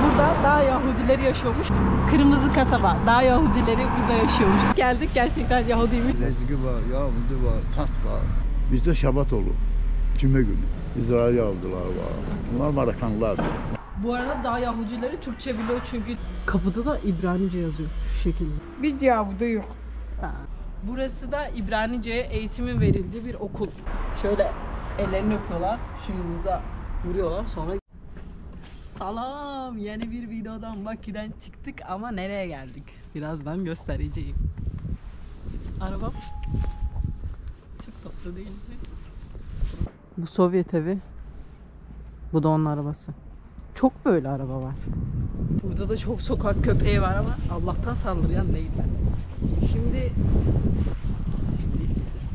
burada dağ Yahudileri yaşıyormuş. Kırmızı kasaba, dağ Yahudileri burada yaşıyormuş. Geldik, gerçekten Yahudiymiş. Lezgi var, Yahudi var, tat var. Bizde Şabat olur, Cümle günü. İsrail Yahudiler var. Bunlar Marakanlılardır. Bu arada dağ Yahudileri Türkçe biliyor çünkü kapıda da İbranice yazıyor şu şekilde. Biz Yahudi yok. Burası da İbranice'ye eğitimin verildiği bir okul. Şöyle ellerini öpüyorlar, şu yıldıza vuruyorlar, sonra salam, yeni bir videodan Bakü'den çıktık ama nereye geldik? Birazdan göstereceğim. Arabam çok tatlı değil mi? Bu Sovyet evi. Bu da onun arabası. Çok böyle araba var. Burada da çok sokak köpeği var ama Allah'tan saldırgan değiller. Şimdi izleyeceğiz.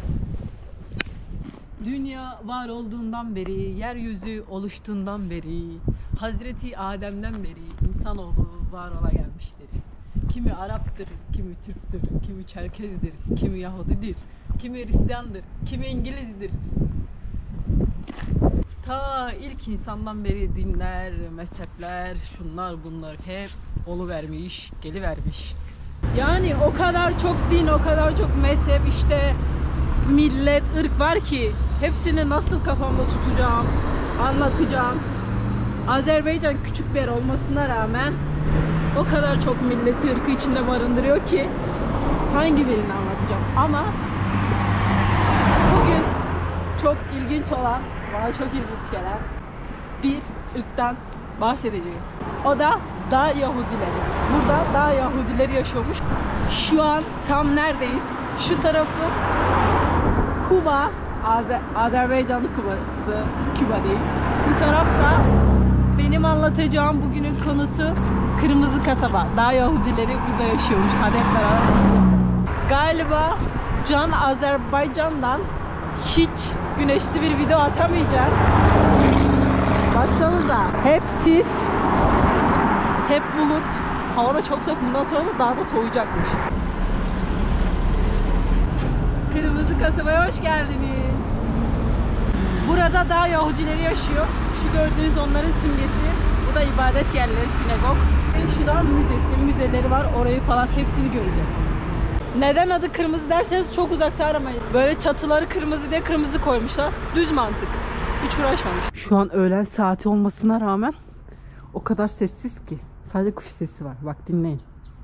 Dünya var olduğundan beri, yeryüzü oluştuğundan beri, Hazreti Adem'den beri insanoğlu var ola gelmiştir. Kimi Arap'tır, kimi Türk'tür, kimi Çerkez'dir, kimi Yahudidir, kimi Hristiyandır, kimi İngiliz'dir. Ta ilk insandan beri dinler, mezhepler, şunlar bunlar hep oluvermiş, gelivermiş. Yani o kadar çok din, o kadar çok mezhep, işte millet, ırk var ki hepsini nasıl kafamda tutacağım, anlatacağım. Azerbaycan küçük bir yer olmasına rağmen o kadar çok milleti, ırkı içinde barındırıyor ki hangi birini anlatacağım. Ama bugün çok ilginç olan, bana çok ilginç gelen bir ırktan bahsedeceğim. O da dağ Yahudileri. Burada dağ Yahudileri yaşıyormuş. Şu an tam neredeyiz? Şu tarafı Kuba, Azerbaycanlı Kuba'sı, Küba değil. Bu tarafta benim anlatacağım bugünün konusu Kırmızı Kasaba. Dağ Yahudileri burada yaşıyormuş. Hadi hep beraber. Galiba Can Azerbaycan'dan hiç güneşli bir video atamayacağız. Baksanıza, hep sis, hep bulut. Hava da çok soğuk. Bundan sonra da daha da soğuyacakmış. Kırmızı Kasaba'ya hoş geldiniz. Burada dağ Yahudileri yaşıyor. Şu gördüğünüz onların simgesi. Bu da ibadet yerleri, sinagog. Şu da müzesi, müzeleri var. Orayı falan hepsini göreceğiz. Neden adı kırmızı derseniz çok uzakta aramayın. Böyle çatıları kırmızı diye kırmızı koymuşlar. Düz mantık. Hiç uğraşmamış. Şu an öğlen saati olmasına rağmen o kadar sessiz ki. Sadece kuş sesi var. Bak dinleyin.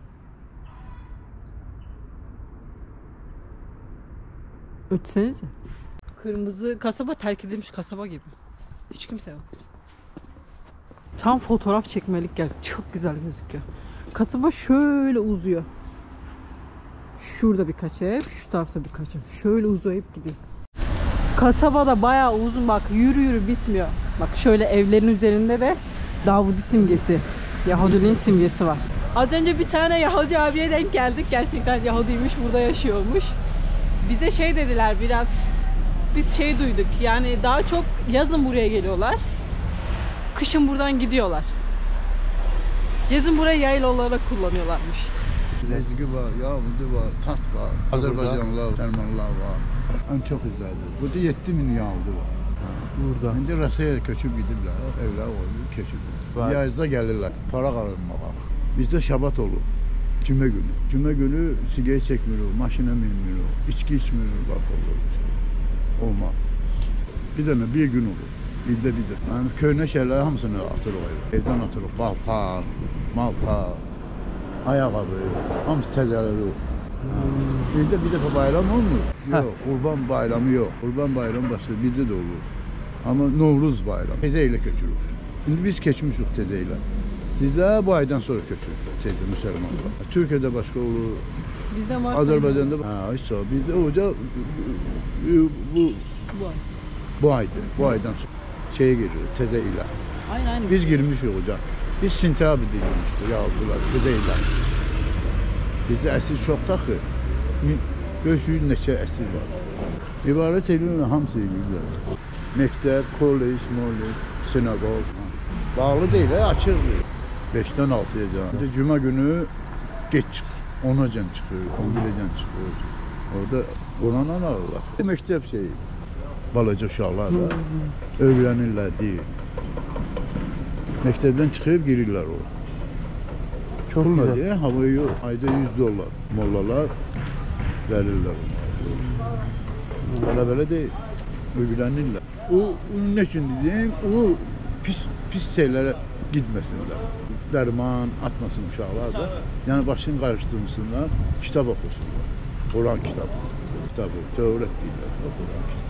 Ötsenize. Kırmızı kasaba terk edilmiş kasaba gibi. Hiç kimse yok. Tam fotoğraf çekmelik geldi. Çok güzel gözüküyor. Kasaba şöyle uzuyor. Şurada birkaç ev, şu tarafta birkaç ev. Şöyle uzayıp gidiyor. Kasaba da bayağı uzun, bak yürü yürü bitmiyor. Bak şöyle evlerin üzerinde de Davudi simgesi, Yahudiliğin simgesi var. Az önce bir tane Yahudi abiye denk geldik. Gerçekten Yahudiymiş, burada yaşıyormuş. Bize şey dediler biraz, biz şey duyduk yani daha çok yazın buraya geliyorlar. Kışın buradan gidiyorlar. Yazın burayı yayla olarak kullanıyorlarmış. Lezgi var, Yahudi var, tat var. Azerbaycanlılar, Ermeniler var. En çok izlədir. Burada 7000 Yahudi var. Burada. İndi Rusiyaya köçüb gidiblər, evlər olub, köçüblər. Yazda gəlirlər, para qalırmağa. Bizdə Şabat olur, Cümə günü. Cümə günü siqaret çəkmirik, maşına minmirik, içki içmirik, bak olur. Olmaz. Bir dənə bir gün olur, ildə bir də. Yəni köhnə şeyləri hamısını atırıq evə. Evdən atırıq, baltar, maltar, ayaqqabı, hamısı təzələri. İldə bir dəfə bayram olmur. Yox, Qurban bayramı yox. Qurban bayramı başqa bizdə də olur. Amma Novruz bayramı təzə ilə köçürük. İndi biz keçmişik təzə ilə. Sizlər bu aydan sonra köçürürsünüz təzə müsəlmanlar. Türkiyədə başqa olur. Bizdə var. Azərbaycanda isə bizdə oca bu aydır. Bu aydan sonra şeyə giririk təzə ilə. Aynen. Biz girmişik hocam. Biz sentyabrda girmişdik Yahudiler təzə ilə. Bizdə əsir çoxdur axı. 500 neçə əsir var. İbarət edirlər, hamısı edirlər. Məktəb, kollec, sinagog. Bağlı deyil, açıqdır. 5-dən 6-ya can. Cümə günü geç çıxır. 10-a can çıxır, 11-ə can çıxır. Orada Quranla alırlar. Məktəb şeyi, balaca uşaqlar da öyrənirlər deyil. Mektepten çıkıp girirler o. Çok güzel. Diye hava yok. Ayda $100 mollalar verirler. Böyle değil. Öğrenirler. O ne için diyeyim? O pis şeylere gitmesinler. Derman atmasın uşaqlar da. Yani başını qarışdırmasınlar, kitap oxusunlar. Quran kitabı. Tövret deyirlər. Quran kitabı.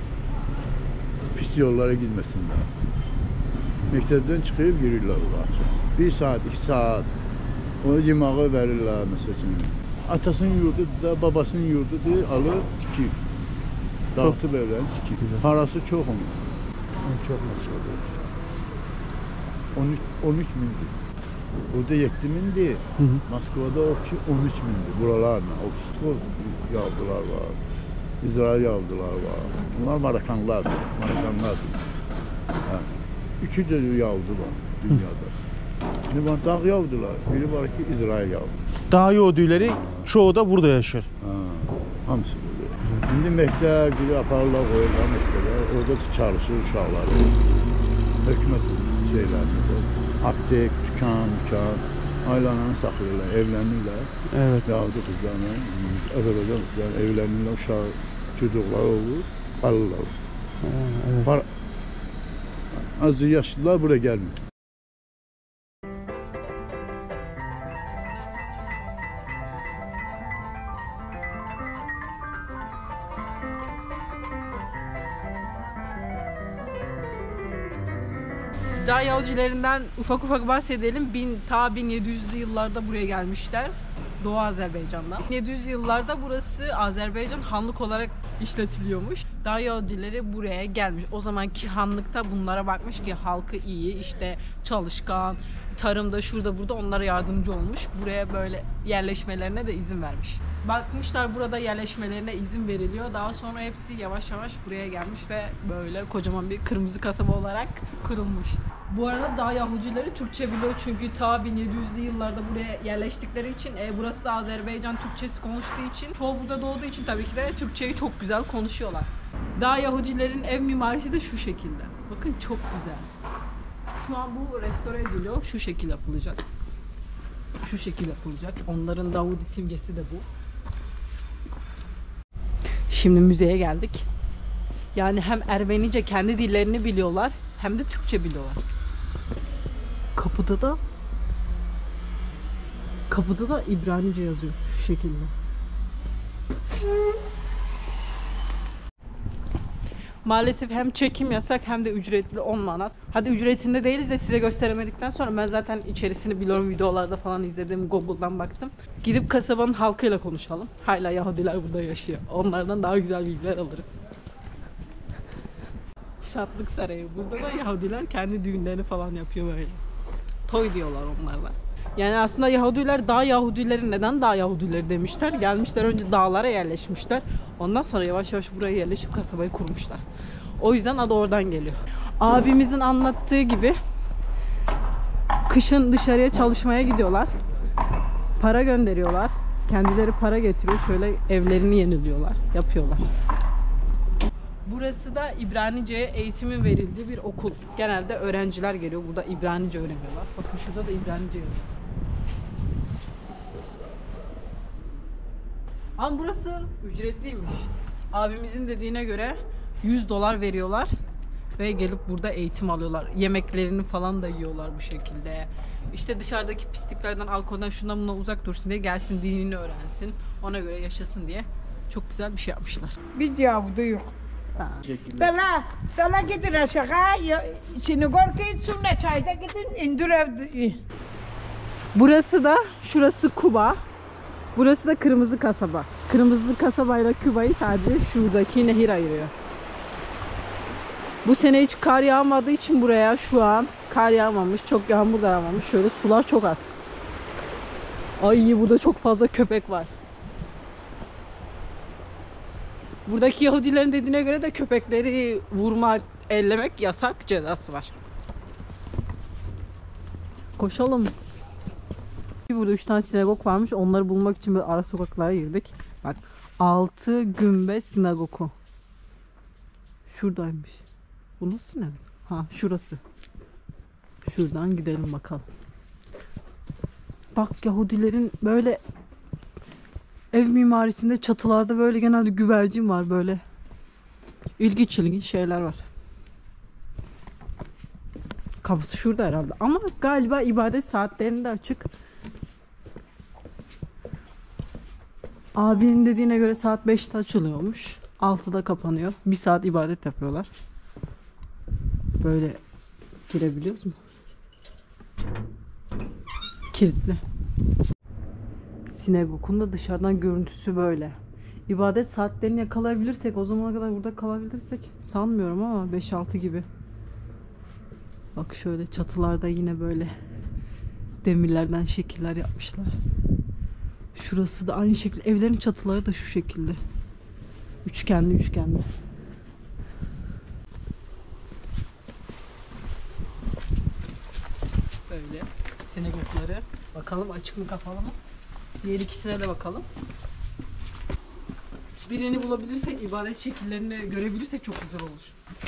Pis yollara gitmesinler. Mektepten çıkıp girirlər o açıq. 1 saat, 2 saat onu yemeğe verirler mesela. Atasının yurdudur da, babasının yurdudur, alır, tikir. Dağıtıp evlerini tikir. Parası çok onun. Çok 13 bindir. Burada 7 bindir. Moskova'da o ki 13 bindir. Buralarla. O yavrular var. İsrail yavrular var. Bunlar Marakanlardır. Yani 2 cür yavru var dünyada. Biri var dağ yavrular, biri var ki İsrail yavru. Dağ Yahudileri çoğu da burada yaşar. Hamısı burada. Şimdi mektep gibi aparırlar, koyurlar mektebe. Orada da çalışır uşaqlar. Hükümet şeylerinde. Aptek, dükkan, ailenin saxlayırlar, evlənirlər. Evet. Yavru kızlarla, Azərbaycan kızlarla evlənirlər, uşaq, çocuklar olur, qalırlar. Evet. Azı yaşlılar buraya gelmiyor. Dağ Yahudilerinden ufak ufak bahsedelim. Ta 1700'lü yıllarda buraya gelmişler. Doğu Azerbaycan'da. 1700 yıllarda burası Azerbaycan hanlık olarak işletiliyormuş. Dağ Yahudileri buraya gelmiş. O zamanki hanlıkta bunlara bakmış ki halkı iyi, işte çalışkan, tarımda şurada burada onlara yardımcı olmuş. Buraya böyle yerleşmelerine de izin vermiş. Bakmışlar burada yerleşmelerine izin veriliyor. Daha sonra hepsi yavaş yavaş buraya gelmiş ve böyle kocaman bir kırmızı kasaba olarak kurulmuş. Bu arada Dağ Yahudileri Türkçe biliyor çünkü ta 1700'lü yıllarda buraya yerleştikleri için burası da Azerbaycan Türkçesi konuştuğu için çoğu burada doğduğu için tabii ki de Türkçeyi çok güzel konuşuyorlar. Dağ Yahudilerin ev mimarisi de şu şekilde. Bakın çok güzel. Şu an bu restore ediliyor. Şu şekil yapılacak. Şu şekil yapılacak. Onların Davudi simgesi de bu. Şimdi müzeye geldik. Yani hem Ermenice kendi dillerini biliyorlar hem de Türkçe biliyorlar. Kapıda da İbranice yazıyor şu şekilde. Maalesef hem çekim yasak hem de ücretli 10 manat. Hadi ücretinde değiliz de size gösteremedikten sonra ben zaten içerisini biliyorum, videolarda falan izledim, Google'dan baktım. Gidip kasabanın halkıyla konuşalım. Hala Yahudiler burada yaşıyor. Onlardan daha güzel bilgiler alırız. Şatlık Sarayı. Burada da Yahudiler kendi düğünlerini falan yapıyor böyle. Toy diyorlar onlarla. Yani aslında Yahudiler Dağ Yahudileri, neden Dağ Yahudileri demişler? Gelmişler önce dağlara yerleşmişler. Ondan sonra yavaş yavaş buraya yerleşip kasabayı kurmuşlar. O yüzden adı oradan geliyor. Abimizin anlattığı gibi kışın dışarıya çalışmaya gidiyorlar. Para gönderiyorlar. Kendileri para getiriyor. Şöyle evlerini yeniliyorlar. Yapıyorlar. Burası da İbranice'ye eğitimin verildiği bir okul. Genelde öğrenciler geliyor. Burada İbranice öğreniyorlar. Bakın şurada da İbranice yazıyor. Ama burası ücretliymiş. Abimizin dediğine göre $100 veriyorlar ve gelip burada eğitim alıyorlar. Yemeklerini falan da yiyorlar bu şekilde. İşte dışarıdaki pisliklerden, alkolden, şundan buna uzak dursun diye, gelsin dinini öğrensin, ona göre yaşasın diye çok güzel bir şey yapmışlar. Biz Yahudiyik. Bela gidin aşağı, Sinigorka'yı sonra çayda gidin, indir evde. Burası da, şurası Kuba. Burası da Kırmızı Kasaba. Kırmızı Kasabayla Küba'yı sadece şuradaki nehir ayırıyor. Bu sene hiç kar yağmadığı için buraya şu an kar yağmamış, çok yağmur da yağmamış. Şöyle sular çok az. Ay, burada çok fazla köpek var. Buradaki Yahudilerin dediğine göre de köpekleri vurmak, ellemek yasak, cezası var. Koşalım. Burada 3 tane sinagog varmış. Onları bulmak için böyle ara sokaklara girdik. Bak, 6 Gümbe Sinagogu. Şuradaymış. Bu nasıl sinagog? Ha, şurası. Şuradan gidelim bakalım. Bak Yahudilerin böyle ev mimarisinde çatılarda böyle genelde güvercin var böyle. İlginç şeyler var. Kapısı şurada herhalde. Ama galiba ibadet saatlerinde açık. Abinin dediğine göre saat 5'te açılıyormuş. 6'da kapanıyor. 1 saat ibadet yapıyorlar. Böyle girebiliyoruz mu? Kilitli. Sinagogun da dışarıdan görüntüsü böyle. İbadet saatlerini yakalayabilirsek, o zamana kadar burada kalabilirsek sanmıyorum ama 5-6 gibi. Bak şöyle çatılarda yine böyle demirlerden şekiller yapmışlar. Şurası da aynı şekilde. Evlerin çatıları da şu şekilde. Üçgenli. Böyle sinagogları. Bakalım açık mı kapalı mı? Diğer ikisine de bakalım. Birini bulabilirsek, ibadet şekillerini görebilirsek çok güzel olur.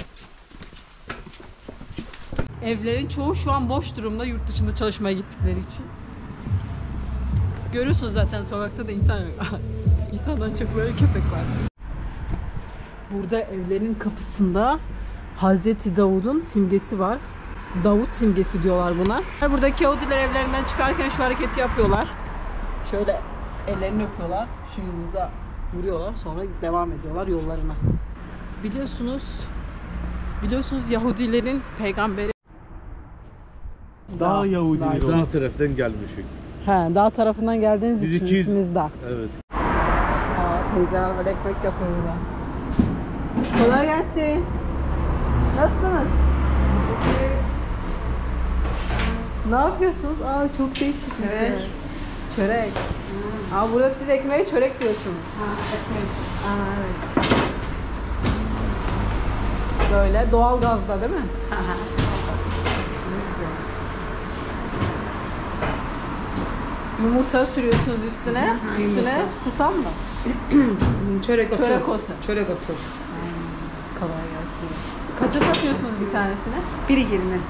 Evlerin çoğu şu an boş durumda, yurt dışında çalışmaya gittikleri için. Görüyorsunuz zaten sokakta da insan yok. İnsandan çok böyle köpek var. Burada evlerin kapısında Hazreti Davud'un simgesi var. Davut simgesi diyorlar buna. Buradaki Yahudiler evlerinden çıkarken şu hareketi yapıyorlar. Şöyle ellerini öpüyorlar. Şu yıldıza vuruyorlar. Sonra devam ediyorlar yollarına. Biliyorsunuz Yahudilerin peygamberi Dağ Yahudileri. Sağ taraftan gelmişik. He, dağ tarafından geldiğiniz için isminiz Dağ. Evet. Teyzeler böyle ekmek yapıyor burada. Kolay gelsin. Nasılsınız? Ne yapıyorsunuz? Çok değişik. Çörek. Burada siz ekmeğe çörek diyorsunuz. Ekmek. Evet. Böyle doğal gazda değil mi? Yumurta sürüyorsunuz üstüne. Üstüne susam mı? Çörek otu. Çörek otu. Kolay gelsin. Kaça satıyorsunuz bir tanesini? 1.20. 1.20.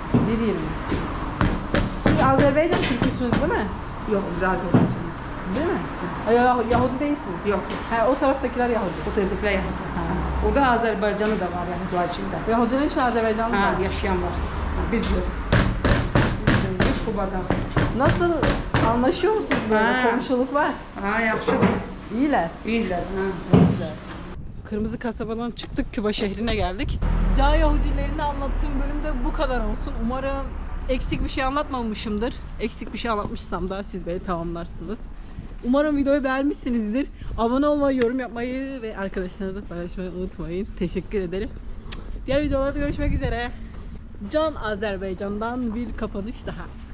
Siz Azerbaycan Türküsünüz değil mi? Yok biz Azerbaycan. Değil mi? Yahudi değilsiniz. Yok. O taraftakiler Yahudi. O taraftakiler Yahudi. Orada Azerbaycan'ı da var yani duacıyım da. Yahudinin için Azerbaycanlı var. Yaşayan var. Biz yok. Biz Kuba'da. Nasıl? Anlaşıyor musunuz böyle? Komşuluk var. Yaxşı. İyiler. İyiler. Güzel. Kırmızı kasabadan çıktık, Küba şehrine geldik. Dağ Yahudilerini anlattığım bölümde bu kadar olsun. Umarım eksik bir şey anlatmamışımdır. Eksik bir şey anlatmışsam da siz beni tamamlarsınız. Umarım videoyu beğenmişsinizdir. Abone olmayı, yorum yapmayı ve arkadaşlarınızla paylaşmayı unutmayın. Teşekkür ederim. Diğer videolarda görüşmek üzere. Can Azerbaycan'dan bir kapanış daha.